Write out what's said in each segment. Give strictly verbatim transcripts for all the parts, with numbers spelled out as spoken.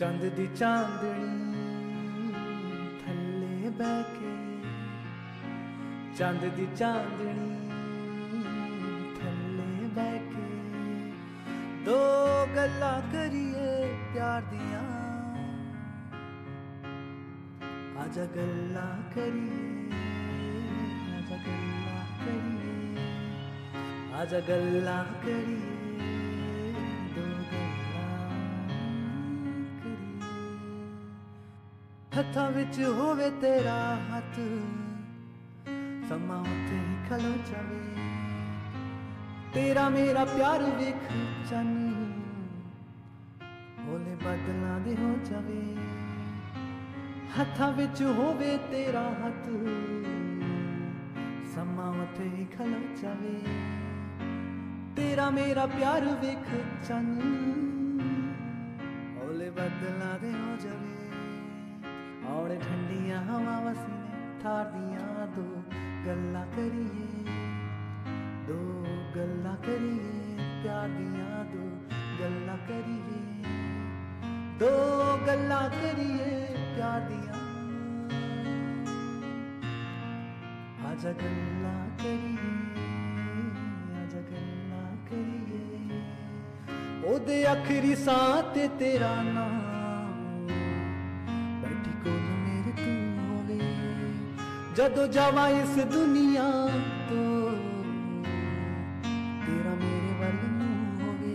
चंद दी चांदनी थल्ले बैके, चंद दी चांदनी थल्ले बैके, दो गल्लां करिए प्यार दियां, आजा गल्लां करिए, आजा गल्लां करिए, आजा गल्लां करिए, दो गल्लां करिए। हत्थां विच होवे तेरा हत्थ, समा उत्थे ही खलो जावे, तेरा मेरा प्यार वेख चन, होले बदलां दे हो जावे। हत्थां विच होवे तेरा हत्थ, समा उत्थे ही खलो जावे, तेरा मेरा प्यार वेख चन, होले बदलां दे हो जावे। औणे ठंडियां हवा वसीने थार दियां, दो गल्लां करिए, दो गल्लां करिए प्यार दियां, दो गल्लां करिए, दो गल्लां करिए प्यार दियां, आजा गल्लां करिए, आजा गल्लां करिए। ओदे आखरी साह ते तेरा नाम, बैठी कोल मेरे तू होवे, जदों जावां इस दुनिया तो, तेरा मेरे वल मुंह होवे।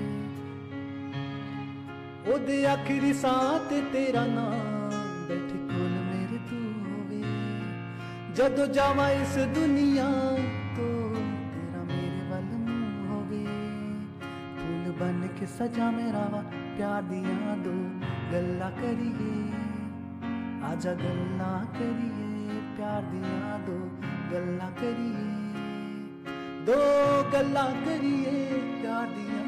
ओदे आखरी साह ते तेरा नाम, बैठी कोल मेरे तू होवे, जदों जावां इस दुनिया तो, तेरा मेरे वल मुंह होवे। फूल बन के सजा मेरा वा प्यार दियां, दो गल्लां करिए, आजा गल्लां करिए प्यार दियां, दो गल्लां करिए, दो गल्लां करिए प्यार दियां,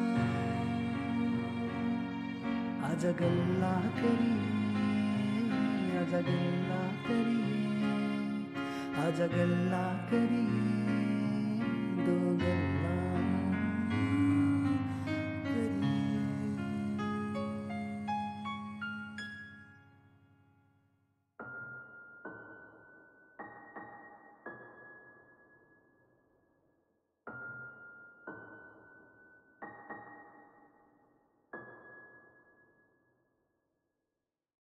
आजा गल्लां करिए, आजा गल्लां करिए, आजा गल्लां करिए।